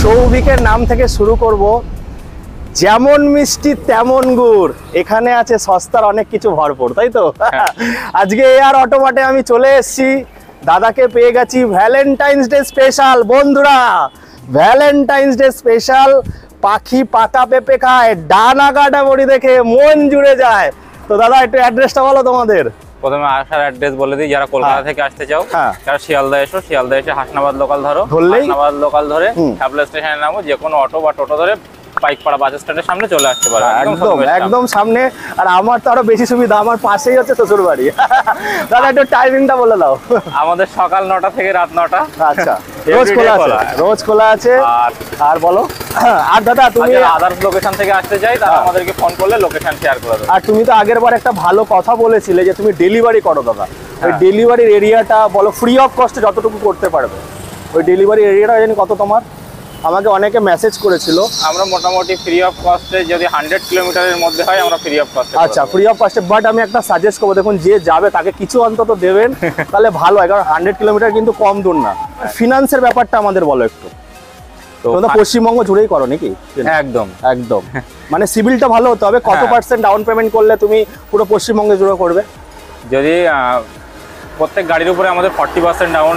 সৌভিকের নাম থেকে শুরু করব। যেমন মিষ্টি তেমন গুড়, এখানে আছে সস্তার অনেক কিছু ভরপুর, তাই তো? আজকে আর অটোমাটে আমি চলে এসেছি, দাদাকে পেয়ে গেছি ভ্যালেন্টাইন্স ডে স্পেশাল। বন্ধুরা, ভ্যালেন্টাইন্স ডে স্পেশাল। পাখি পাতা পেঁপে খায়, ডানা কাটা বড়ি দেখে মন জুড়ে যায়। তো দাদা একটু অ্যাড্রেসটা বলো তোমাদের। প্রথমে আসার অ্যাড্রেস বলে দিই, যারা কলকাতা থেকে আসতে চাও তারা শিয়ালদা এসো, শিয়ালদা এসে হাসনাবাদ লোকাল ধরো, হাসনাবাদ লোকাল ধরে হ্যাবলা স্টেশনে নামো, যে কোনো অটো বা টোটো ধরে পাইকপাড়া বাস স্ট্যান্ডের সামনে চলে আসতে পারো। একদম সামনে। আর আমার তো আরো বেশি সুবিধা, আমার পাশেই হচ্ছে শ্বশুর বাড়ি। দাদা একটু টাইমিংটা বলে দাও। আমাদের সকাল 9টা থেকে রাত 9টা। আচ্ছা, রোজ খোলা আছে? রোজ খোলা আছে। আর বলো, আর দাদা তুমি আদার্স লোকেশন থেকে আসতে চাই তারা আমাদেরকে ফোন করলে লোকেশন শেয়ার করে দেবো। আর তুমি তো আগের বার একটা ভালো কথা বলেছিলে যে তুমি ডেলিভারি করো দাদা। ওই ডেলিভারির এরিয়াটা বলো, ফ্রি অফ কস্টে যতটুকু করতে পারবে। ওই ডেলিভারি এরিয়াটা জানি কত তোমার? আমাকে অনেকে মেসেজ করেছিল। আমরা মোটামুটি ফ্রি অফ কস্টে, যদি 100 কিলোমিটারের মধ্যে হয় আমরা ফ্রি অফ কস্টে। আচ্ছা, ফ্রি অফ কস্টে। বাট আমি একটা সাজেস্ট করবো, দেখুন যে যাবে তাকে কিছু অন্তত দেবেন, তাহলে ভালো হয়। কারণ 100 কিলোমিটার কিন্তু কম দূর না। ফিনান্সের ব্যাপারটা আমাদের বলো একটু। তোমরা পশ্চিমবঙ্গ জুড়েই করো নাকি? একদম একদম। মানে সিভিলটা ভালো হতে হবে। কত পার্সেন্ট ডাউন পেমেন্ট করলে তুমি পুরো পশ্চিমবঙ্গে জুড়ে করবে? যদি প্রত্যেক গাড়ির উপরে আমাদের 40% ডাউন।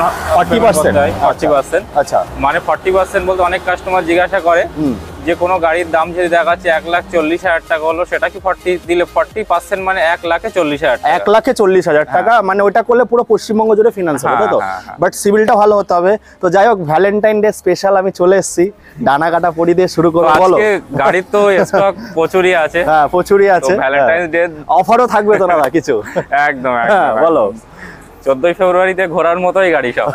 40%? আচ্ছা, মানে 40% বলতে অনেক কাস্টমার জিজ্ঞাসা করে যে কোনো গাড়ির দাম যদি দেখাচ্ছে 1,40,000 টাকা হলো, সেটা কি 40 দিলে 40% মানে 1,40,000 টাকা। 1,40,000 টাকা মানে ওটা করলে পুরো পশ্চিমবঙ্গ জুড়ে ফিনান্স হবে, তাই তো? বাট সিভিলটা ভালো হতে হবে। তো যাই হোক, ভ্যালেন্টাইন ডে স্পেশাল আমি চলে এসেছি, ডানা কাটা পড়ি দিয়ে শুরু করবো। বলো, গাড়ির তো স্টক প্রচুরই আছে। হ্যাঁ, প্রচুরই আছে। ভ্যালেন্টাইন ডে অফারও থাকবে তো না কিছু? একদম। বলো, 14 ফেব্রুয়ারিতে ঘোরার মতোই গাড়ি সব।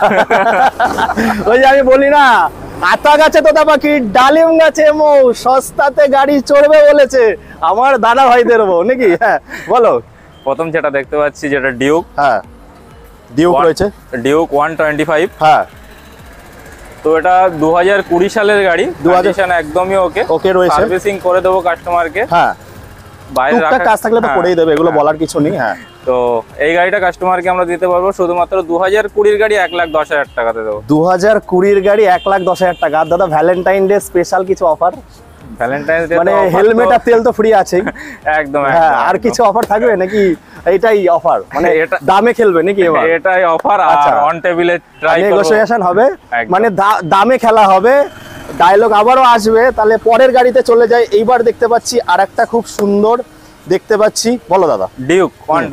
ওই যে আমি বলি না, আতা গাছে তোতা পাখি, ডালিম গাছে মৌ, সস্তাতে গাড়ি চড়বে বলেছে আমার দাদা ভাইদের বউ নাকি? হ্যাঁ বলো। প্রথম যেটা দেখতে পাচ্ছি, যেটা ডিউক। হ্যাঁ, ডিউক রয়েছে। ডিউক 125। হ্যাঁ, তো এটা 2020 সালের গাড়ি। 2000 একদমই ওকে রয়েছে। সার্ভিসিং করে দেবো কাস্টমারকে। হ্যাঁ, বাইরে রাখা কাজ থাকলে তো করেই দেবে, এগুলো বলার কিছু নেই। হ্যাঁ, তো এই গাড়িটা কাস্টমারকে আমরা দিতে পারবো শুধুমাত্র 2020 গাড়ি 1,10,000 টাকাতে দেবো। 2020 গাড়ি 1,10,000 টাকা। আর দাদা ভ্যালেন্টাইন ডে স্পেশাল কিছু অফার? ভ্যালেন্টাইন ডে মানে হেলমেট আর তেল তো ফ্রি আছে। একদম। হ্যাঁ, আর কিছু অফার থাকবে নাকি? এটাই অফার, মানে দামে খেলবে নাকি এবার? এটাই অফার। আর অন টেবিলে ট্রাই নেগোশিয়েশন হবে, মানে দামে খেলা হবে। ডায়লগ আবারও আসবে। তাহলে পরের গাড়িতে চলে যায়। এইবার দেখতে পাচ্ছি আর একটা খুব সুন্দর দেখতে পাচ্ছি। বলো দাদা। ডিউক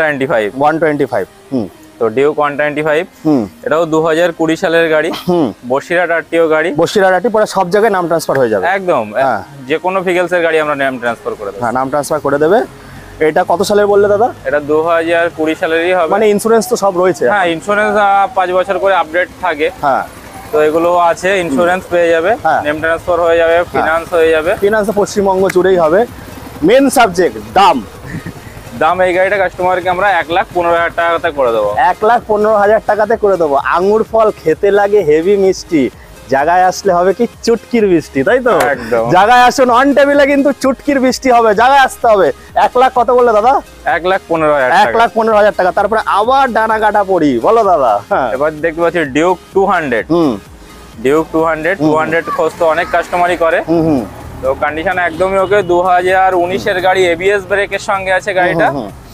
125। তো ডিউক 125, এটাও 2020 সালের গাড়ি। বসিরহাট আরটিও গাড়ি। বসিরহাট আরটি পরে সব জায়গায় নাম ট্রান্সফার হয়ে যাবে। একদম, যে কোনো ভেহিকলস এর গাড়ি আমরা নাম ট্রান্সফার করে দেব। হ্যাঁ, নাম ট্রান্সফার করে দেবে। এটা কত সালের বললে দাদা? এটা 2020 সালেরই হবে। মানে ইন্স্যুরেন্স তো সব রয়েছে? হ্যাঁ, ইন্স্যুরেন্স 5 বছর করে আপডেট থাকে। হ্যাঁ, তো এগুলো আছে, ইন্স্যুরেন্স পেয়ে যাবে, নেম ট্রান্সফার হয়ে যাবে, ফিনান্স হয়ে যাবে। ফিনান্স পশ্চিমবঙ্গ জুড়েই হবে। মেন সাবজেক্ট দাম। এই গাড়িটা কাস্টমারকে আমরা 1,15,000 টাকাতে করে দেবো। 1,15,000 টাকাতে করে দেবো। আঙুর ফল খেতে লাগে হেভি মিষ্টি, জায়গায় আসলে হবে কি চুটকির বৃষ্টি, তাই তো? জায়গায় আসুন, অন টেবিলে কিন্তু চুটকির বৃষ্টি হবে। জায়গায় আসতে হবে। 1 লাখ কত বললে দাদা? 1,15,000। 1,15,000 টাকা। তারপরে আবার ডানা কাটা পড়ি। বলো দাদা। এবার দেখতে পাচ্ছি ডিউক 200। ডিউক 200 খোঁজ তো অনেক কাস্টমারই করে। তো কন্ডিশন একদমই ওকে। 2019 এর গাড়ি, এবিএস ব্রেকের সঙ্গে আছে গাড়িটা।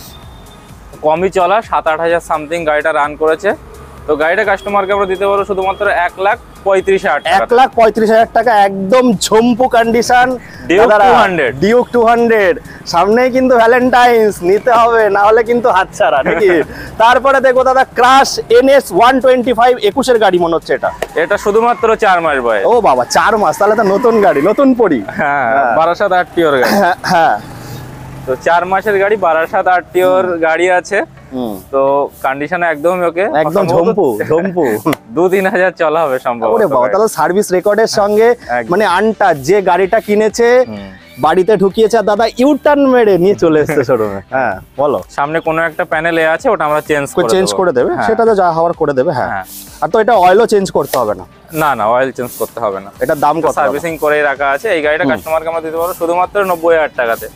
কমই চলা, 7-8 হাজার সামথিং গাড়িটা রান করেছে। তো গাড়িটা কাস্টমারকে আমরা দিতে পারবো শুধুমাত্র 1,35,000 টাকা। 1,35,000 টাকা, একদম ঝম্পু কন্ডিশন। ডিউক 200 সামনেই কিন্তু ভ্যালেন্টাইন্স, নিতে হবে, না হলে কিন্তু হাতছাড়া নাকি? তারপরে দেখো দাদা, ক্রাশ এনএস 125 21 এর গাড়ি মনে হচ্ছে। এটা শুধুমাত্র 4 মাস বয়স। ও বাবা, 4 মাস, তাহলে তো নতুন গাড়ি, নতুন পড়ি। হ্যাঁ, বারাসাত আরটিওর গাড়ি। হ্যাঁ, তো 4 মাসের গাড়ি, বারাসাত আরটিওর গাড়ি আছে। তো কন্ডিশন একদমই ওকে, একদম ঝম্পু। 2-3 হাজার চলা হবে সম্ভব। ওরে বাবা, তাহলে সার্ভিস রেকর্ডের সঙ্গে মানে আনটা যে গাড়িটা কিনেছে বাড়িতে ঢুকিয়েছে, আর দাদা ইউটার্ন মেরে নিয়ে চলে এসেছে শোরুমে। হ্যাঁ বলো। সামনে কোনো একটা প্যানেলে আছে, ওটা আমরা চেঞ্জ করে দেবে। সেটা তো যা হওয়ার করে দেবে। হ্যাঁ, আর তো এটা অয়েলও চেঞ্জ করতে হবে না? না, অয়েল চেঞ্জ করতে হবে না। এটার দাম কত? সার্ভিসিং করেই রাখা আছে। এই গাড়িটা কাস্টমারকে আমরা দিতে পারবো শুধুমাত্র 90,000 টাকাতে।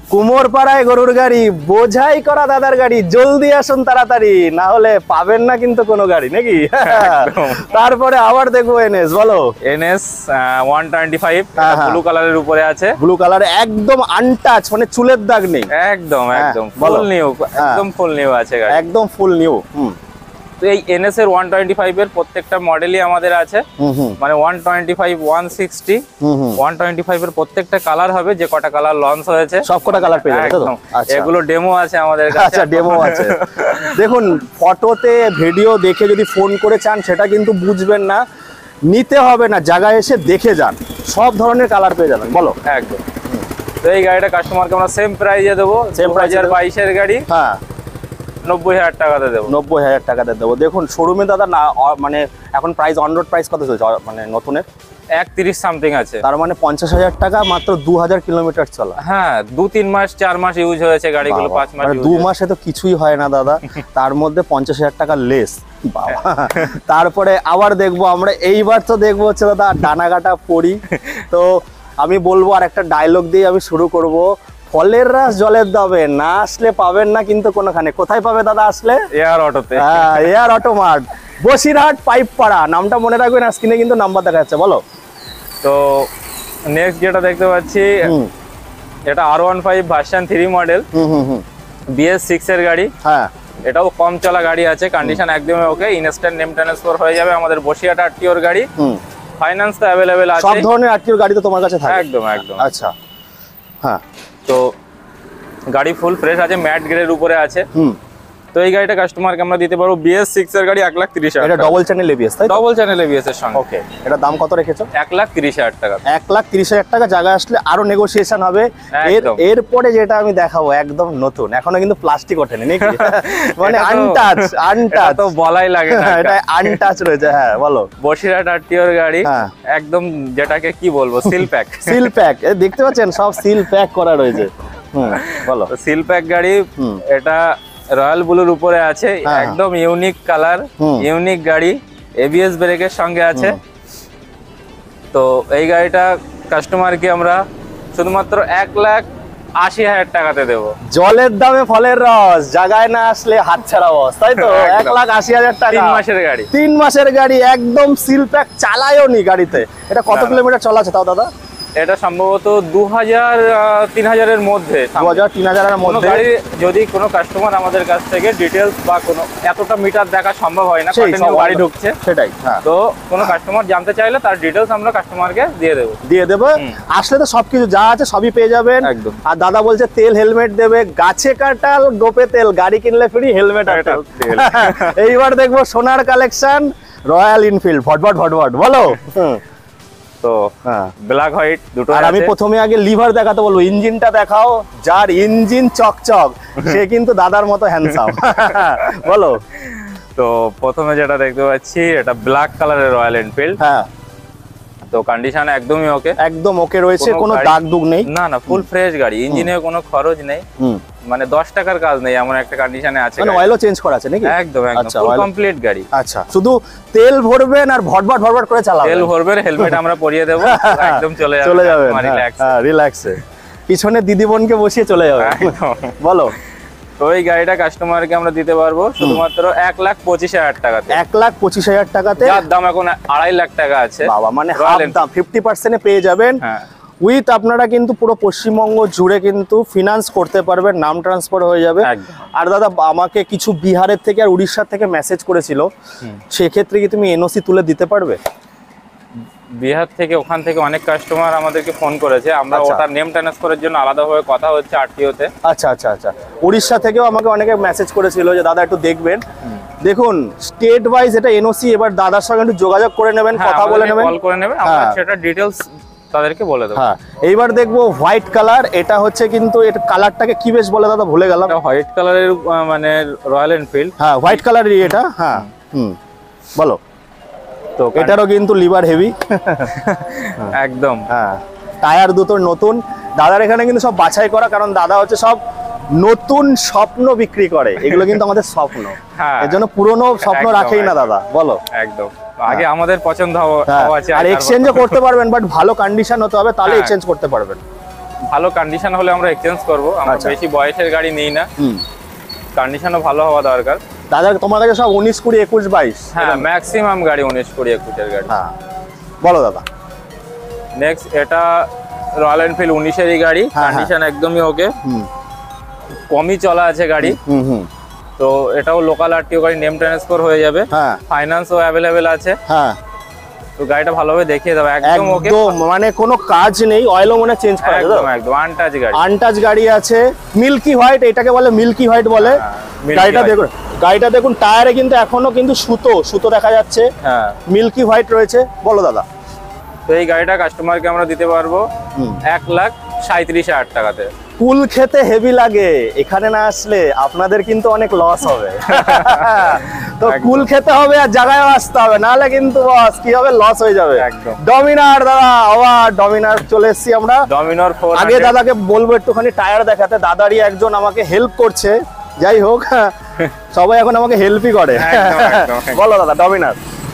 কুমোরপাড়ায় গরুর গাড়ি, বোঝাই করা দাদার গাড়ি, জলদি আসুন তাড়াতাড়ি, না হলে পাবেন না কিন্তু কোনো গাড়ি নাকি। তারপরে আবার দেখবো এনএস, বলো। এনএস 125 ব্লু কালারের উপরে আছে, ব্লু কালার একদম আনটাচ, মানে চুলের দাগ নেই, একদম একদম ফুল নিউ, একদম ফুল নিউ আছে গাড়ি, একদম ফুল নিউ। তো এই এনএস এর 125 এর প্রত্যেকটা মডেলই আমাদের আছে, মানে 125, 160, 125 এর প্রত্যেকটা কালার হবে, যে কটা কালার লঞ্চ হয়েছে সব কটা কালার পেয়ে যাবে তো। আচ্ছা, এগুলো ডেমো আছে আমাদের কাছে। আচ্ছা, ডেমো আছে। দেখুন, ফটোতে ভিডিও দেখে যদি ফোন করে চান সেটা কিন্তু বুঝবেন না, নিতে হবে না, জায়গায় এসে দেখে যান, সব ধরনের কালার পেয়ে যাবেন, বলো। একদম। তো এই গাড়িটা কাস্টমারকে আমরা সেম প্রাইসে দেবো, সেম প্রাইস 2022 এর গাড়ি। হ্যাঁ, 90,000 টাকাতে দেবো। 90,000 টাকাতে দেবো। দেখুন শোরুমে দাদা না, মানে এখন প্রাইস অন রোড প্রাইস কত চলছে মানে নতুনের? 130 সামথিং আছে, তার মানে 50,000 টাকা, মাত্র 2000 কিলোমিটার চলা। হ্যাঁ, 2-3 মাস 4 মাস ইউজ হয়েছে গাড়িগুলো, 5 মাস। 2 মাসে তো কিছুই হয় না দাদা, তার মধ্যে 50,000 টাকা লেস। তারপরে আবার দেখবো আমরা, এইবার তো দেখবো হচ্ছে দাদা ডানাগাটা পড়ি। তো আমি বলবো, আর একটা ডায়লগ দিয়ে আমি শুরু করব, ফলের রাস জলের দাবে, না আসলে পাবেন না কিন্তু কোনোখানে। কোথায় পাবে দাদা আসলে? এয়ার অটোতে। হ্যাঁ, air auto mart, Basirhat Paikpara, নামটা মনে রাখবেন, স্ক্রিনে কিন্তু নাম্বার দেখা যাচ্ছে, বলো। তো নেক্সট যেটা দেখতে পাচ্ছি, এটা R15 ভার্সন 3 মডেল, BS6 এর গাড়ি। হ্যাঁ, এটাও কম চলা গাড়ি আছে, কন্ডিশন একদমই ওকে, ইনস্ট্যান্ট নেম ট্রান্সফার হয়ে যাবে, আমাদের বসিরহাট RTR গাড়ি। ফাইন্যান্স তো অ্যাভেলেবেল আছে, সব ধরনের RTR গাড়ি তো তোমার কাছে থাকে? একদম একদম। আচ্ছা, হ্যাঁ। তো গাড়ি ফুল ফ্রেশ আছে, ম্যাট গ্রের উপরে আছে। তো এই গাড়িটা কাস্টমারকে আমরা দিতে পারবো BS6 এর গাড়ি 1,30,000। এটা ডবল চ্যানেল ABS, তাই? ডবল চ্যানেল ABS এর সঙ্গে। ওকে, এটা দাম কত রেখেছো? 1,30,000 টাকা। 1,30,000 টাকা, জায়গা আসলে আরো নেগোসিয়েশন হবে। এরপরে যেটা আমি দেখাবো একদম নতুন, এখনো কিন্তু প্লাস্টিক ওঠেনি নাকি, মানে আনটাচ, আনটাচ তো বলাই লাগে না, এটা আনটাচ রয়েছে। হ্যাঁ, বলো। বসিরহাট RTR গাড়ি, একদম যেটাকে কি বলবো, সিল প্যাক। সিল প্যাক, দেখতে পাচ্ছেন সব সিল প্যাক করা রয়েছে। বলো। সিল প্যাক গাড়ি, এটা রয়্যাল ব্লুর উপরে আছে, একদম ইউনিক কালার, ইউনিক গাড়ি, ABS ব্রেকের সঙ্গে আছে। তো এই গাড়িটা কাস্টমারকে আমরা শুধুমাত্র 1,80,000 টাকাতে দেবো। জলের দামে ফলের রস, জায়গায় না আসলে হাতছাড়া বস, তাই তো। 1,80,000 টাকা, 3 মাসের গাড়ি। 3 মাসের গাড়ি, একদম সিল প্যাক, চালায়ও নি গাড়িতে। এটা কত কিলোমিটার চলা আছে তাও দাদা? এটা সম্ভবত 2,000-3,000 এর মধ্যে, 2,000-3,000 এর মধ্যে। যদি কোনো কাস্টমার আমাদের কাছ থেকে ডিটেলস বা কোনো এতটা মিটার দেখা সম্ভব হয় না, কন্টিনিউ গাড়ি ঢুকছে, সেটাই। তো কোনো কাস্টমার জানতে চাইলে তার ডিটেলস আমরা কাস্টমারকে দিয়ে দেবো। আসলে তো সবকিছু যা আছে সবই পেয়ে যাবেন একদম। আর দাদা বলছে তেল হেলমেট দেবে, গাছে কাটাল গোপে তেল, গাড়ি কিনলে ফ্রি হেলমেট আর তেল। এইবার দেখবো সোনার কালেকশন, রয়্যাল এনফিল্ড, ভটভট ভটভট, বলো। তো ব্ল্যাক হোয়াইট দুটো। আর আমি প্রথমে আগে লিভার দেখাতে বলবো, ইঞ্জিনটা দেখাও, যার ইঞ্জিন চকচক সে কিন্তু দাদার মতো হ্যান্ডসাম, বলো। তো প্রথমে যেটা দেখতে পাচ্ছি, এটা ব্ল্যাক কালারের রয়্যাল এনফিল্ড। হ্যাঁ, তো কন্ডিশন একদমই ওকে, একদম ওকে রয়েছে, কোনো দাগ দুগ নেই, না না, ফুল ফ্রেশ গাড়ি, ইঞ্জিনে কোনো খরচ নেই, মানে 10 টাকার কাজ নেই, এমন একটা কন্ডিশনে আছে। মানে অয়েলও চেঞ্জ করা আছে নাকি? একদম একদম ফুল কমপ্লিট গাড়ি। আচ্ছা, শুধু তেল ভরবেন আর ভটভট ভটভট করে চালাবেন। তেল ভরবেন, হেলমেট আমরা পরিয়ে দেব, একদম চলে যাবেন রিল্যাক্সে, পিছনে দিদি বোনকে বসিয়ে চলে যাবেন, বলো। তো এই গাড়িটা কাস্টমারকে আমরা দিতে পারবো শুধুমাত্র 1,25,000 টাকাতে। 1,25,000 টাকাতে, যার দাম এখন 2.5 লাখ টাকা আছে। বাবা, মানে হাফ দাম, 50% এ পেয়ে যাবেন। উইথ আপনারা কিন্তু পুরো পশ্চিমবঙ্গ জুড়ে কিন্তু ফিনান্স করতে পারবেন, নাম ট্রান্সফার হয়ে যাবে। আর দাদা আমাকে কিছু বিহারের থেকে আর উড়িষ্যার থেকে মেসেজ করেছিল, সেক্ষেত্রে কি তুমি এনওসি তুলে দিতে পারবে? বিহার থেকে, ওখান থেকে অনেক কাস্টমার আমাদেরকে ফোন করেছে, আমরা ওটার নেম ট্রান্সফারের জন্য আলাদাভাবে কথা হচ্ছে আরটিওতে। আচ্ছা আচ্ছা আচ্ছা, উড়িষ্যা থেকেও আমাকে অনেকে মেসেজ করেছিল যে দাদা একটু দেখবেন। দেখুন স্টেট ওয়াইজ এটা এনওসি, এবার দাদার সঙ্গে একটু যোগাযোগ করে নেবেন, কথা বলে নেবেন, কল করে নেবেন, আমরা সেটা ডিটেইলস তাদেরকে বলে দেব। হ্যাঁ, এইবার দেখবো হোয়াইট কালার, এটা হচ্ছে কিন্তু এটা কালারটাকে কি বেশ বলে দাদা, ভুলে গেলাম। হোয়াইট কালারের মানে রয়্যাল এনফিল্ড। হ্যাঁ, হোয়াইট কালারেরই এটা। হ্যাঁ, বলো। তো এটারও কিন্তু লিভার হেভি, একদম। হ্যাঁ, টায়ার দুটো নতুন, দাদার এখানে কিন্তু সব বাছাই করা, কারণ দাদা হচ্ছে সব নতুন স্বপ্ন বিক্রি করে, এগুলো কিন্তু আমাদের স্বপ্ন, এর জন্য পুরনো স্বপ্ন রাখেই না দাদা, বলো। একদম, আগে আমাদের পছন্দ হওয়া আছে, আর এক্সচেঞ্জও করতে পারবেন, বাট ভালো কন্ডিশন হতে হবে, তাহলে এক্সচেঞ্জ করতে পারবেন। ভালো কন্ডিশন হলে আমরা এক্সচেঞ্জ করব, আমরা বেশি বয়সের গাড়ি নেই না, কন্ডিশনও ভালো হওয়া দরকার। দাদা তোমার কাছে সব 19, 20, 21, 22? হ্যাঁ, ম্যাক্সিমাম গাড়ি 19, 20, 21 এর গাড়ি। হ্যাঁ, বলো দাদা। নেক্সট এটা রয়্যাল এনফিল্ড 19 এরই গাড়ি, কন্ডিশন একদমই ওকে, কমই চলা আছে গাড়ি। তো এটাও লোকাল আরটিও গাড়ি, নেম ট্রান্সফার হয়ে যাবে, ফাইন্যান্সও অ্যাভেলেবেল আছে। হ্যাঁ, তো গাড়িটা ভালোভাবে দেখিয়ে দাও। একদম ওকে, মানে কোনো কাজ নেই, অয়েলও মনে চেঞ্জ করা যাবে, একদম একদম আনটাচ গাড়ি। আনটাচ গাড়ি আছে, মিল্কি হোয়াইট, এটাকে বলে মিল্কি হোয়াইট বলে। গাড়িটা দেখুন টায়ারে কিন্তু এখনো কিন্তু সুতো দেখা যাচ্ছে, হ্যাঁ মিল্কি হোয়াইট রয়েছে। বলো দাদা। তো এই গাড়িটা কাস্টমারকে আমরা দিতে পারবো 1,37,000 টাকাতে। কুল খেতে হেভি লাগে, এখানে না আসলে আপনাদের কিন্তু অনেক লস হবে। তো কুল খেতে হবে আর জায়গায় আসতে হবে, নাহলে কিন্তু বস কি হবে, লস হয়ে যাবে। একদম। ডমিনার দাদা, আবার ডমিনার চলে এসেছি আমরা। ডমিনার 400। আগে দাদাকে বলবো একটুখানি টায়ার দেখাতে, দাদারই একজন আমাকে হেল্প করছে, যাই হোক সবাই এখন আমাকে হেল্পই করে। বলো দাদা। ডমিনার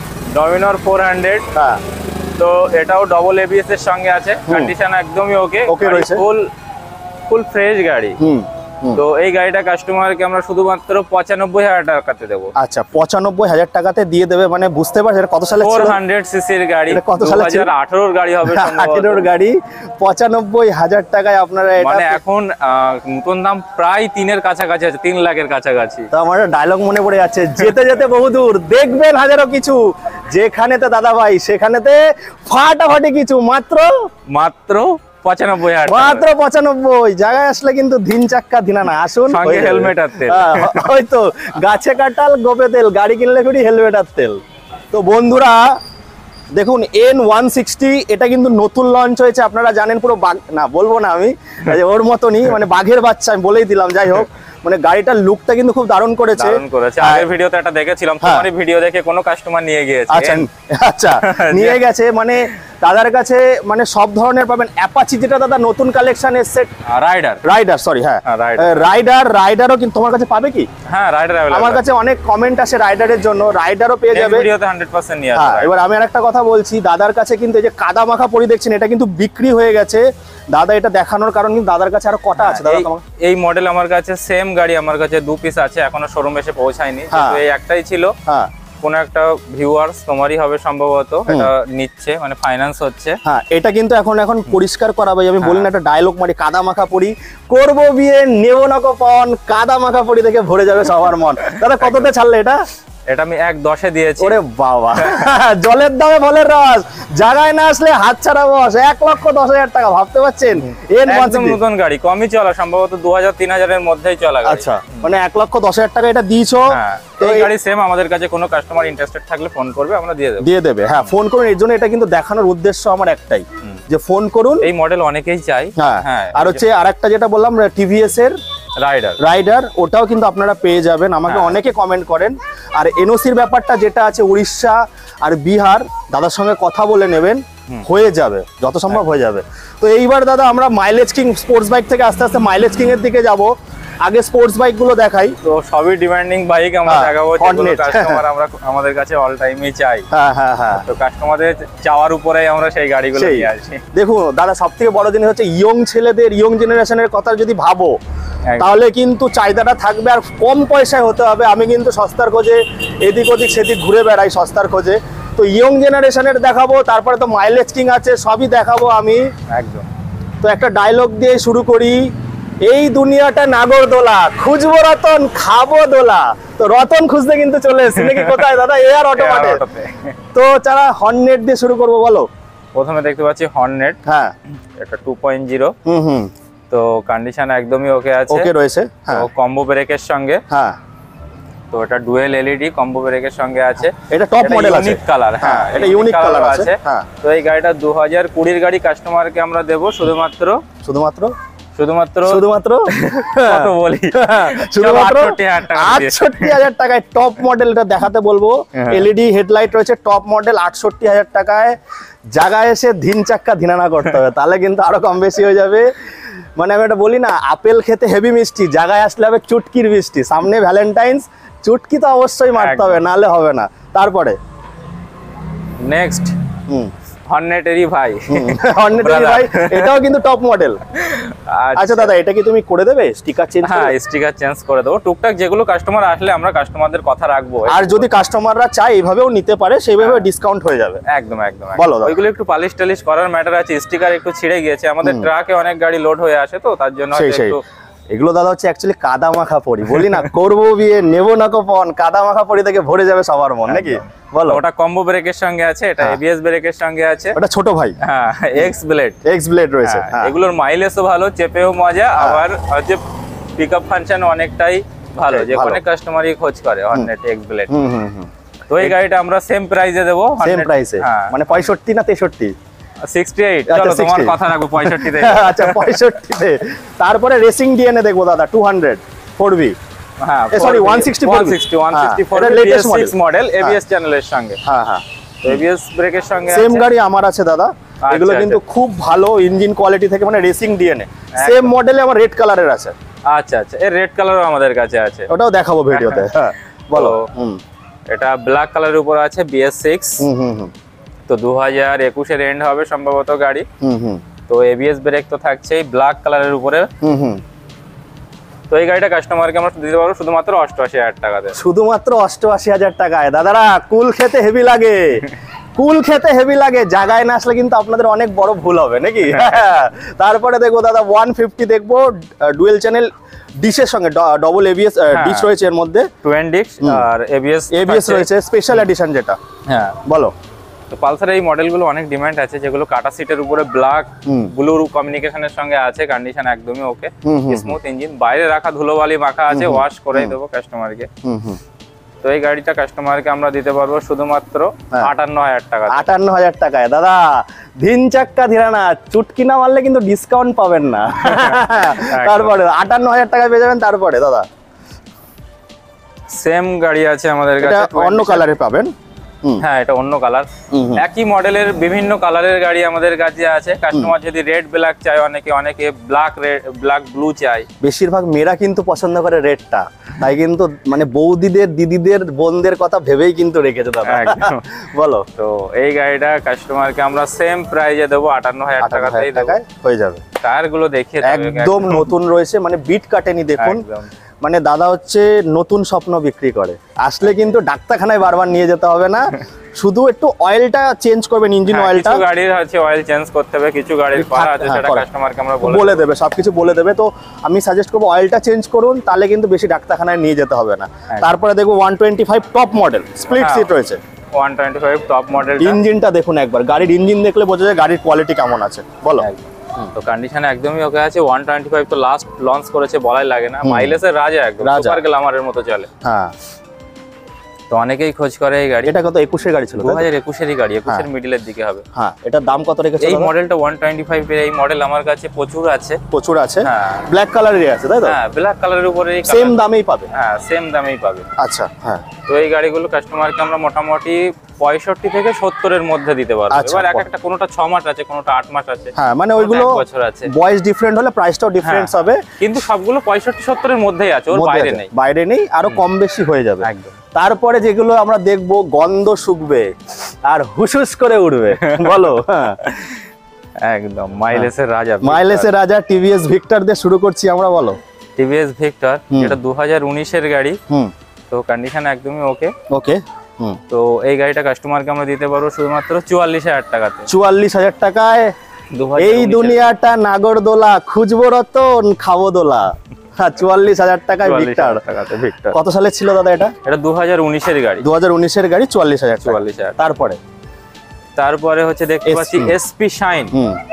400। হ্যাঁ, তো এটাও ডবল এবিএস এর সঙ্গে আছে, কন্ডিশন একদমই ওকে রয়েছে, ফুল ফ্রেশ গাড়ি। তো এই গাড়িটা কাস্টমারকে আমরা শুধুমাত্র 95,000 টাকাতে দেবো। আচ্ছা, 95,000 টাকাতে দিয়ে দেবে, মানে বুঝতে পারছেন কত সালে? 400 সিসির গাড়ি, কত সালে? 2018 গাড়ি হবে, 18 গাড়ি, 95,000 টাকায় আপনারা এটা, মানে এখন নতুন দাম প্রায় 3 কাছাকাছি আছে, 3 লাখের কাছাকাছি। তো আমার ডায়লগ মনে পড়ে যাচ্ছে, যেতে যেতে বহুদূর দেখবেন হাজারো কিছু, যেখানেতে দাদা ভাই সেখানেতে ফাটাফাটি কিছু, মাত্র 95,000, মাত্র 95। জায়গায় আসলে কিন্তু দিন চাক্কা দিনা না, আসুন সঙ্গে হেলমেট আর তেল। হয়তো গাছে কাটাল গোপে তেল, গাড়ি কিনলে ফিরি হেলমেট আর তেল। তো বন্ধুরা দেখুন N160, এটা কিন্তু নতুন লঞ্চ হয়েছে, আপনারা জানেন, পুরো বাঘ না বলবো না আমি, ওর মতনই, মানে বাঘের বাচ্চা আমি বলেই দিলাম। যাই হোক, মানে গাড়িটার লুকটা কিন্তু খুব দারুণ করেছে। আগের ভিডিওতে এটা দেখেছিলাম, তোমারই ভিডিও দেখে কোনো কাস্টমার নিয়ে গিয়েছে। আচ্ছা নিয়ে গেছে, মানে দাদার কাছে মানে সব ধরনের পাবেন। অ্যাপাচি যেটা দাদা নতুন কালেকশন এসেছে, রাইডার সরি, হ্যাঁ রাইডারও কিন্তু তোমার কাছে পাবে কি? হ্যাঁ, রাইডার আমার কাছে অনেক কমেন্ট আসে রাইডারের জন্য, রাইডারও পেয়ে যাবে ভিডিওতে 100% নিয়ে আসবে। এবার আমি আরেকটা কথা বলছি, দাদার কাছে কিন্তু এই যে কাদা মাখা পরি দেখছেন, এটা কিন্তু বিক্রি হয়ে গেছে। দাদা এটা দেখানোর কারণ কিন্তু দাদার কাছে আরো কটা আছে। দাদা এই মডেল আমার কাছে সেম গাড়ি আমার কাছে 2 পিস আছে, এখনো শোরুম এসে পৌঁছায়নি, তো এই একটাই ছিল। হ্যাঁ, কোন একটা ভিউয়ার্স তোমারই হবে সম্ভবত, এটা নিচ্ছে, মানে ফাইন্যান্স হচ্ছে। হ্যাঁ, এটা কিন্তু এখন পরিষ্কার করাবে, আমি বলি না একটা ডায়লগ মারি, কাদা মাখা পরি করবো বিয়ে, নেবো না পন, কাদা মাখা পরি থেকে ভরে যাবে সবার মন। দাদা কততে ছাড়লে এটা? এটা আমি 1,10 দিয়েছি। ওরে বাবা, জলের দামে ফলের রস, জায়গায় না আসলে হাত ছাড়া বস। 1,10,000 টাকা, ভাবতে পারছেন? একদম নতুন গাড়ি, কমই চলা, সম্ভবত 2,000-3,000 এর মধ্যেই চলা গাড়ি। আচ্ছা, মানে 1,10,000 টাকা এটা দিয়েছো। তো এই গাড়ি সেম, আমাদের কাছে কোনো কাস্টমার ইন্টারেস্টেড থাকলে ফোন করবে, আমরা দিয়ে দেবে। হ্যাঁ, ফোন করুন। এর জন্য এটা কিন্তু দেখানোর উদ্দেশ্য আমার একটাই, যে ফোন করুন। এই মডেল অনেকেই চাই। হ্যাঁ, আর হচ্ছে আরেকটা যেটা বললাম টিভিএস এর রাইডার, ওটাও কিন্তু আপনারা পেয়ে যাবেন। আমাকে অনেকে কমেন্ট করেন। আর এনওসির ব্যাপারটা যেটা আছে, উড়িষ্যা আর বিহার দাদার সঙ্গে কথা বলে নেবেন, হয়ে যাবে, যত সম্ভব হয়ে যাবে। তো এইবার দাদা আমরা মাইলেজ কিং স্পোর্টস বাইক থেকে আস্তে আস্তে মাইলেজ কিং এর দিকে যাব। আগে স্পোর্টস বাইক গুলো দেখাই। তো সবই ডিমান্ডিং বাইক আমরা দেখাবো, যেগুলো কাস্টমার আমাদের কাছে অল টাইমই চাই। হ্যাঁ, তো কাস্টমারদের চাওয়ার উপরেই আমরা সেই গাড়িগুলো নিয়ে আসি। দেখুন দাদা, সবথেকে বড় জিনিস হচ্ছে ইয়ং ছেলেদের, ইয়ং জেনারেশনের কথা যদি ভাবো, তাহলে কিন্তু চাহিদাটা থাকবে, আর কম পয়সায় হতে হবে। আমি কিন্তু সস্তার খোঁজে এদিক ওদিক সেদিক ঘুরে বেড়াই সস্তার খোঁজে। তো ইয়ং জেনারেশনের দেখাবো, তারপরে তো মাইলেজ কিং আছে, সবই দেখাবো আমি। একদম। তো একটা ডায়লগ দিয়ে শুরু করি, এই দুনিয়াটা নাগরদোলা, খুঁজবো রতন, খাবো দোলা। তো রতন খুঁজতে কিন্তু চলে এসেছি নাকি? কোথায় দাদা? এয়ার অটোমাটে। তো যারা হর্নেট দিয়ে শুরু করবো, বলো। প্রথমে দেখতে পাচ্ছি হর্নেট। হ্যাঁ, এটা 2.0। তো কন্ডিশন একদমই ওকে আছে, ওকে রয়েছে। হ্যাঁ, কম্বো ব্রেকের সঙ্গে। হ্যাঁ, তো এটা ডুয়েল এলইডি কম্বো ব্রেকের সঙ্গে আছে। এটা টপ মডেল আছে, ইউনিক কালার। হ্যাঁ, এটা ইউনিক কালার আছে। তো এই গাড়িটা 2020 গাড়ি কাস্টমারকে আমরা দেব শুধুমাত্র কত বলি, শুধুমাত্র 68,000 টাকায় টপ মডেল। এটা দেখাতে বলবো, এলইডি হেডলাইট রয়েছে, টপ মডেল, 68,000 টাকায়। জায়গায় এসে ধিন চাক্কা ধিনানা করতে হবে, তাহলে কিন্তু আরো কম বেশি হয়ে যাবে। মানে আমি এটা বলি না, আপেল খেতে হেভি মিষ্টি, জায়গায় আসলে হবে চুটকির বৃষ্টি। সামনে ভ্যালেন্টাইন্স, চুটকি তো অবশ্যই মারতে হবে, নাহলে হবে না। তারপরে নেক্সট হর্নেটেরই ভাই। হর্নেটের ভাই, এটাও কিন্তু টপ মডেল। আচ্ছা দাদা, এটা কি তুমি করে দেবে স্টিকার চেঞ্জ? হ্যাঁ, স্টিকার চেঞ্জ করে দেবো টুকটাক, যেগুলো কাস্টমার আসলে আমরা কাস্টমারদের কথা রাখবো। আর যদি কাস্টমাররা চায় এইভাবেও নিতে পারে, সেইভাবে ডিসকাউন্ট হয়ে যাবে। একদম একদম। বলো দাদা। ওইগুলো একটু পালিশ টালিশ করার ম্যাটার আছে, স্টিকার একটু ছিঁড়ে গিয়েছে, আমাদের ট্রাকে অনেক গাড়ি লোড হয়ে আসে তো তার জন্য একটু। এগুলো দাদা হচ্ছে অ্যাকচুয়ালি কাদা মাখা পড়ি, বলি না করবো বিয়ে নেবো না কোপন, কাদা মাখা পড়ি থেকে ভরে যাবে সবার মন নাকি? বলো। ওটা কম্বো ব্রেকের সঙ্গে আছে, এটা এবিএস ব্রেকের সঙ্গে আছে। ওটা ছোট ভাই, হ্যাঁ, এক্স ব্লেড রয়েছে। এগুলোর মাইলেজও ভালো, চেপেও মজা, আবার হচ্ছে পিকআপ ফাংশন অনেকটাই ভালো, যে অনেক কাস্টমারই খোঁজ করে হর্নেট এক্স ব্লেড। তো এই গাড়িটা আমরা সেম প্রাইসে দেবো। সেম প্রাইসে মানে 65 না 63? 68। চলো তোমার কথা রাখবো 65 তে। আচ্ছা 65 তে। তারপরে রেসিং ডিএনএ দেখবো দাদা 200 4V। হ্যাঁ সরি 164 এর লেটেস্ট মডেল এবিএস চ্যানেলের সঙ্গে। হ্যাঁ হ্যাঁ, এবিএস ব্রেকের সঙ্গে সেম গাড়ি আমার আছে দাদা। এগুলো কিন্তু খুব ভালো ইঞ্জিন কোয়ালিটি থেকে, মানে রেসিং ডিএনএ সেম মডেলে আমার রেড কালারের আছে। আচ্ছা আচ্ছা, এর রেড কালারও আমাদের কাছে আছে, ওটাও দেখাবো ভিডিওতে। হ্যাঁ বলো। এটা ব্ল্যাক কালারের উপর আছে BS6। তো 2021 এর এন্ড হবে সম্ভবত গাড়ি। তো এবিএস ব্রেক তো থাকছেই ব্ল্যাক কালারের উপরে। তো এই গাড়িটা কাস্টমারকে আমরা দিতে পারবো শুধুমাত্র 88,000 টাকাতে। শুধুমাত্র 88,000 টাকায়। দাদারা কুল খেতে হেভি লাগে, কুল খেতে হেভি লাগে, জায়গায় না আসলে কিন্তু আপনাদের অনেক বড় ভুল হবে নাকি? তারপরে দেখবো দাদা 150 দেখবো, ডুয়েল চ্যানেল ডিশের সঙ্গে, ডবল এবিএস ডিশ রয়েছে এর মধ্যে, টুয়েন ডিশ আর এবিএস রয়েছে, স্পেশাল এডিশন যেটা। হ্যাঁ বলো। তো পালসার এই মডেলগুলো অনেক ডিমান্ড আছে, যেগুলো কাটা সিটের উপরে ব্ল্যাক ব্লু কমিউনিকেশনের সঙ্গে আছে, কন্ডিশন একদমই ওকে, স্মুথ ইঞ্জিন, বাইরে রাখা ধুলোবালি মাখা আছে, ওয়াশ করেই দেবো কাস্টমারকে। তো এই গাড়িটা কাস্টমারকে আমরা দিতে পারবো শুধুমাত্র 58,000 টাকা। 58,000 টাকায় দাদা, ধিন চাক্কা ধীরানা, চুটকি না মারলে কিন্তু ডিসকাউন্ট পাবেন না। তারপরে 58,000 টাকায় পেয়ে যাবেন। তারপরে দাদা সেম গাড়ি আছে আমাদের কাছে, অন্য কালারে পাবেন। হ্যাঁ, এটা অন্য কালার, একই মডেলের বিভিন্ন কালারের গাড়ি আমাদের কাছে আছে। কাস্টমার যদি রেড ব্ল্যাক চায়, অনেকে ব্ল্যাক ব্লু চায়। বেশিরভাগ মেয়েরা কিন্তু পছন্দ করে রেডটা, তাই কিন্তু মানে বৌদিদের, দিদিদের, বোনদের কথা ভেবেই কিন্তু রেখেছে দাদা। বলো। তো এই গাড়িটা কাস্টমারকে আমরা সেম প্রাইজে দেবো 58,000 টাকাতেই হয়ে যাবে। টায়ার গুলো দেখিয়ে একদম নতুন রয়েছে, মানে বিট কাটেনি দেখুন। মানে দাদা হচ্ছে নতুন স্বপ্ন বিক্রি করে, আসলে কিন্তু ডাক্তারখানায় বারবার নিয়ে যেতে হবে না, শুধু একটু অয়েলটা চেঞ্জ করবেন, ইঞ্জিন অয়েলটা। কিছু গাড়ির আছে অয়েল চেঞ্জ করতে হবে, কিছু গাড়ির করা আছে, সেটা কাস্টমারকে আমরা বলে দেবে, সবকিছু বলে দেবে। তো আমি সাজেস্ট করবো অয়েলটা চেঞ্জ করুন, তাহলে কিন্তু বেশি ডাক্তারখানায় নিয়ে যেতে হবে না। তারপরে দেখবো 125 টপ মডেল, স্প্লিট সিট রয়েছে। 125 টপ মডেল, ইঞ্জিনটা দেখুন একবার, গাড়ির ইঞ্জিন দেখলে বোঝা যায় গাড়ির কোয়ালিটি কেমন আছে। বলো। তো কন্ডিশন একদমই ওকে আছে। 125 তো লাস্ট লঞ্চ করেছে, বলাই লাগে না, মাইলেজের রাজা, একদম সুপার গ্ল্যামারের মতো চলে। হ্যাঁ, তো অনেকেই খোঁজ করে এই গাড়ি। এটা কত 21 এর গাড়ি ছিল? 2021 এর গাড়ি, 21 এর মিডলের দিকে হবে। হ্যাঁ, এটার দাম কত রেখেছো? এই মডেলটা 125 এর এই মডেল আমার কাছে প্রচুর আছে। হ্যাঁ, ব্ল্যাক কালারেরই আছে তাই তো? হ্যাঁ, ব্ল্যাক কালারের উপরে সেম দামেই পাবে। হ্যাঁ, সেম দামেই পাবে। আচ্ছা, হ্যাঁ। তো এই গাড়িগুলো কাস্টমারকে আমরা মোটামুটি 65 থেকে 70 এর মধ্যে দিতে পারবো। এবার একটা কোনোটা 6 মাস আছে, কোনোটা 8 মাস আছে। হ্যাঁ, মানে ওইগুলো বছর আছে, বয়স ডিফারেন্ট হলে প্রাইসটাও ডিফারেন্স হবে, কিন্তু সবগুলো 65-70 এর মধ্যেই আছে, ওর বাইরে নেই, আরো কম বেশি হয়ে যাবে একদম। তারপরে যেগুলো আমরা দেখবো গন্ধ শুকবে আর হুসুস করে উঠবে। বলো। একদম মাইলেজের রাজা টিভিএস ভিক্টর দিয়ে শুরু করছি আমরা। বলো। টিভিএস ভিক্টর, এটা 2019 এর গাড়ি। তো কন্ডিশন একদমই ওকে। তো এই গাড়িটা কাস্টমারকে আমরা দিতে পারবো শুধুমাত্র 44,000 টাকাতে। 44,000 টাকায় এই দুনিয়াটা নাগরদোলা, খুঁজবো রতন খাবো দোলা। 44,000 টাকায় ভিক্টর। কত সালে ছিল দাদা এটা? এটা 2019 এর গাড়ি। 2019 এর গাড়ি, 44,000। তারপরে হচ্ছে দেখতে পাচ্ছি এসপি শাইন।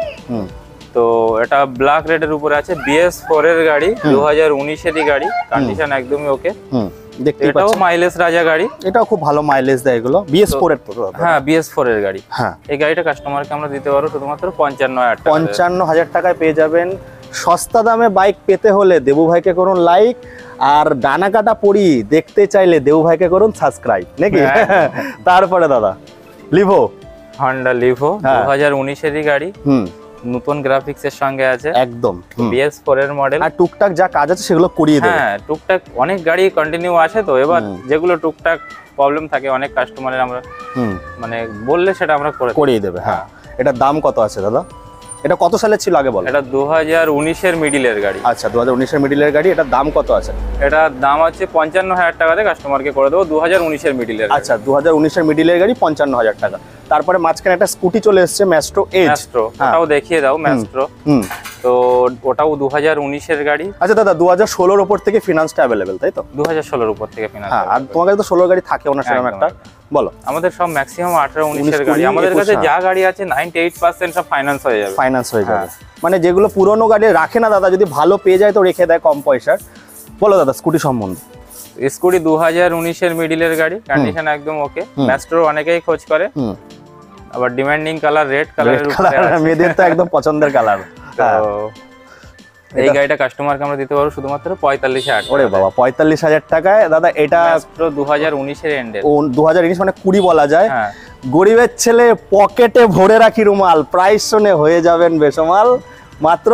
তো এটা ব্ল্যাক রেড এর উপরে আছে, BS4 এর গাড়ি, 2019 এরই গাড়ি, কন্ডিশন একদমই ওকে। এটাও মাইলেজ রাজা গাড়ি, এটাও খুব ভালো মাইলেজ দেয় এগুলো। BS4 এর তো? হ্যাঁ, BS4 এর গাড়ি। হ্যাঁ, এই গাড়িটা কাস্টমারকে আমরা দিতে পারবো শুধুমাত্র 55,000 টাকা। 55,000 টাকায় পেয়ে যাবেন। সস্তা দামে বাইক পেতে হলে দেবু ভাইকে করুন লাইক, আর ডানা কাটা পড়ি দেখতে চাইলে দেবু ভাইকে করুন সাবস্ক্রাইব নাকি? তারপরে দাদা লিভো, হন্ডা লিভো, 2019 এরই গাড়ি, নতুন গ্রাফিক্স এর সঙ্গে আছে একদম, BS4 এর মডেল। আর টুকটাক যা কাজ আছে সেগুলো করিয়ে দেবে। হ্যাঁ, টুকটাক অনেক গাড়ি কন্টিনিউ আসে, তো এবার যেগুলো টুকটাক প্রবলেম থাকে অনেক কাস্টমারের, আমরা মানে বললে সেটা আমরা করিয়ে দেবে। হ্যাঁ, এটার দাম কত আছে দাদা? এটা কত সালের ছিল আগে বল? এটা 2019-এর মিডিলের গাড়ি। আচ্ছা 2019-এর মিডিলের গাড়ি, এটার দাম কত আছে? এটার দাম আছে 55,000 টাকাতে কাস্টমারকে করে দেবো, 2019-এর মিডিলের। আচ্ছা 2019-এর মিডিলের গাড়ি 55,000 টাকা। তারপরে মাঝখানে একটা স্কুটি চলে এসেছে ম্যাস্ট্রো এজ। ম্যাস্ট্রো, ওটাও দেখিয়ে দাও ম্যাস্ট্রো। তো ওটাও 2019-এর গাড়ি। আচ্ছা দাদা 2016-র উপর থেকে ফিনান্সটা অ্যাভেলেবেল তাই তো? 2016-র উপর থেকে ফিনান্স। হ্যাঁ, আর তোমার কাছে তো 16 গাড়ি থাকে ওনার সেরকম একটা বলো। আমাদের সব ম্যাক্সিমাম 18-19-এর গাড়ি, আমাদের কাছে যা গাড়ি আছে 98% সব ফাইন্যান্স হয়ে যাবে। ফাইন্যান্স হয়ে যাবে, মানে যেগুলো পুরনো গাড়ি রাখে না দাদা, যদি ভালো পেয়ে যায় তো রেখে দেয় কম পয়সার। বলো দাদা স্কুটি সম্বন্ধে। স্কুটি 2019-এর মিডিলের গাড়ি, কন্ডিশন একদম ওকে। ম্যাস্ট্রো অনেকেই খোঁজ করে, আবার ডিমান্ডিং কালার রেড কালারের উপরে আছে, মেয়েদের তো একদম পছন্দের কালার। তো এই গাড়িটা কাস্টমারকে আমরা দিতে পারবো শুধুমাত্র 45,000 টাকা। ওরে বাবা 45,000 টাকায় দাদা। এটা ম্যাস্ট্রো 2019-এর এন্ডে, 2019 মানে 20 বলা যায়। হ্যাঁ, গরিবের ছেলে পকেটে ভরে রাখি রুমাল, প্রাইস শুনে হয়ে যাবেন বেসমাল। মাত্র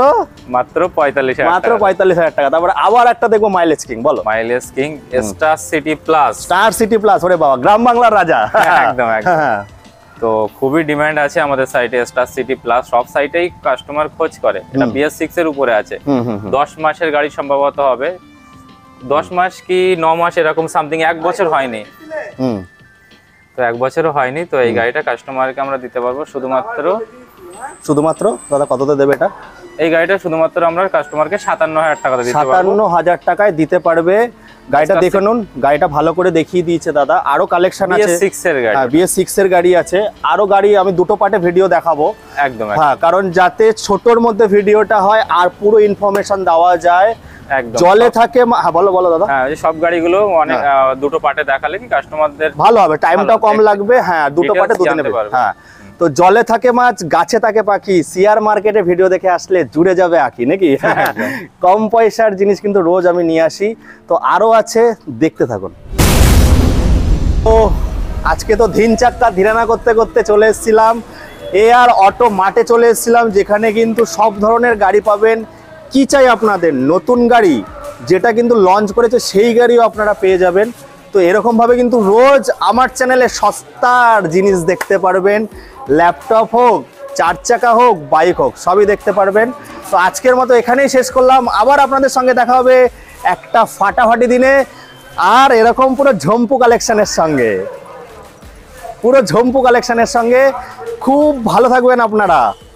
45,000 টাকা। তারপরে আবার একটা দেখবো মাইলেজ কিং, বলো। Mileage king star city plus. Star city plus, ওরে বাবা গ্রাম বাংলার রাজা। একদম একদম। তো খুবই ডিমান্ড আছে আমাদের সাইটে স্টার সিটি প্লাস, সব সাইটেই কাস্টমার খোঁজ করে। এটা BS6 এর উপরে আছে, 10 মাসের গাড়ি সম্ভবত হবে, 10 মাস কি 9 মাস এরকম সামথিং, 1 বছর হয়নি। তো 1 বছরও হয়নি। তো এই গাড়িটা কাস্টমারকে আমরা দিতে পারবো শুধুমাত্র দাদা কততে দেবে এটা? এই গাড়িটা শুধুমাত্র আমরা কাস্টমারকে 57,000 টাকাতে দিতে পারবো। 57,000 টাকায় দিতে পারবে। গাড়িটা দেখে নুন, গাড়িটা ভালো করে দেখিয়ে দিয়েছে দাদা। আরো কালেকশন আছে, BS6 এর গাড়ি। হ্যাঁ BS6 এর গাড়ি আছে, আরো গাড়ি আমি দুটো পার্টে ভিডিও দেখাবো। একদম, হ্যাঁ, কারণ যাতে ছোটর মধ্যে ভিডিওটা হয় আর পুরো ইনফরমেশন দেওয়া যায়। একদম জলে থাকে। হ্যাঁ বলো বলো দাদা। হ্যাঁ, সব গাড়িগুলো অনেক দুটো পার্টে দেখালে কি কাস্টমারদের ভালো হবে, টাইমটাও কম লাগবে। হ্যাঁ দুটো পার্টে দুটো নেবে। হ্যাঁ, তো জলে থাকে মাছ, গাছে থাকে পাখি, শেয়ার মার্কেটে ভিডিও দেখে আসলে জুড়ে যাবে আঁকি নাকি। কম পয়সার জিনিস কিন্তু রোজ আমি নিয়ে আসি। তো আরো আছে, দেখতে থাকুন। তো আজকে তো দিন চাক্কা ধিরানা করতে করতে চলে এসেছিলাম AR অটো মার্টে চলে এসেছিলাম, যেখানে কিন্তু সব ধরনের গাড়ি পাবেন। কি চাই আপনাদের, নতুন গাড়ি যেটা কিন্তু লঞ্চ করেছে সেই গাড়িও আপনারা পেয়ে যাবেন। তো এরকমভাবে কিন্তু রোজ আমার চ্যানেলে সস্তার জিনিস দেখতে পারবেন। ল্যাপটপ হোক, 4 চাকা হোক, বাইক হোক, সবই দেখতে পারবেন। তো আজকের মতো এখানেই শেষ করলাম, আবার আপনাদের সঙ্গে দেখা হবে একটা ফাটাফাটি দিনে, আর এরকম পুরো ঝম্পু কালেকশনের সঙ্গে। খুব ভালো থাকবেন আপনারা।